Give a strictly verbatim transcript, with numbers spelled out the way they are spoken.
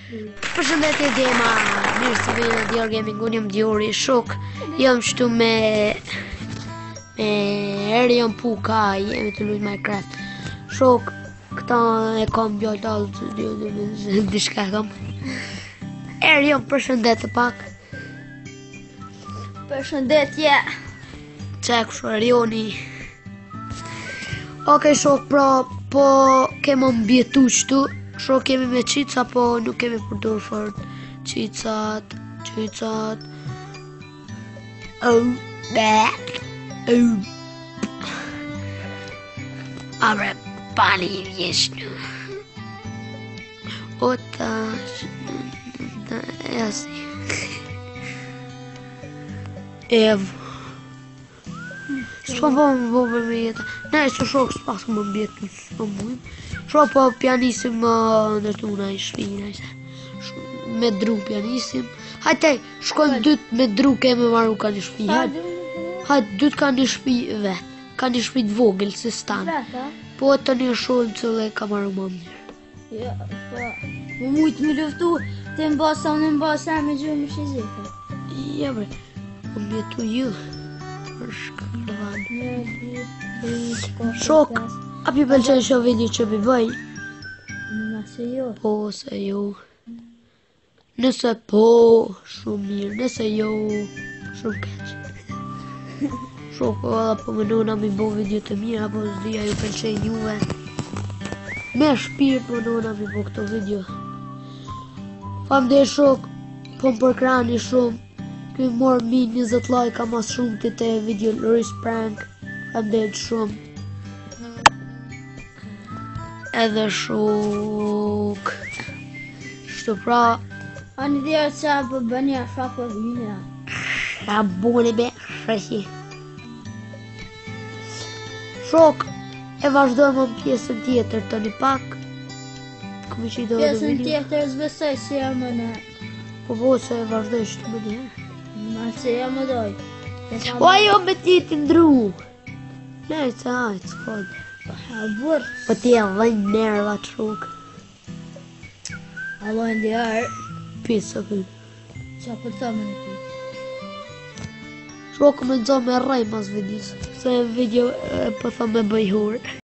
Përshëndetje Gema, mirë se vjen në Dior Gaming, unë jam Diori, shok, jam shtu me me Erion Puka, jemi të luajmë Minecraft. Shok, këta e kam bjallë të dishka kam. Erion, përshëndetje pak. Përshëndetje. Qek shu Erioni. Oke shok, pra, po kema mbjetu qëtu. Shok kemi me qica, po nuk kemi përdur fort. Qicat, qicat. Oh, bad. Oh. Abre, pali vjesh nu. Ota, e asi. Ev. S'po po më bove me jeta. Ne, së shok s'pas më mbjetu, s'po mujmë. Shok po pjanisim ndërtu na i shpina. Me dru pjanisim. Hajte, shkojmë dytë me dru keme marru ka një shpi. Hajtë, dytë ka një shpi vetë. Ka një shpi të vogël, si stanë. Po të një shohim cëlle ka marru më mirë. Ja, po. Më mujtë me luftu, të mbasa, unë mbasa me gjurë më shizika. Ja bre, më mbjetu ju. Shok, a pi pëlqen shë video që pi bëj? Nëse jo. Po, se jo. Nëse po, shumë mirë. Nëse jo, shumë keq. Shok, po edhe po më nona mi bo video të mirë, apo zdia ju pëlqen juve. Me shpirt më nona mi bo këto video. Fam dhe shok, po më përkrani shumë. Këj morë mi njëzet like, ka mas shumë të të video Luris Prank. Kam dhe shumë. Edhe shok. Shtu pra. A një dhjerë që a për bënja shra për vina. A bune be, shreshi. Shok, e vazhdojmë në pjesën tjetër të një pak. Këmi që i do dhe video. Pjesën tjetër zbesoj si jam më në. Po po se e vazhdoj shtë më një. Ma që jam më doj. O ajo me ti të ndru. Nej, se hajtë, s'kod. A burë. Po ti e dhejnë nerva të shok. A lojnë dhjerë. Pisa këllë. Qa për të më në ty. Shok me nëzo me rrej mas videos. Se video po thë me bëjhur.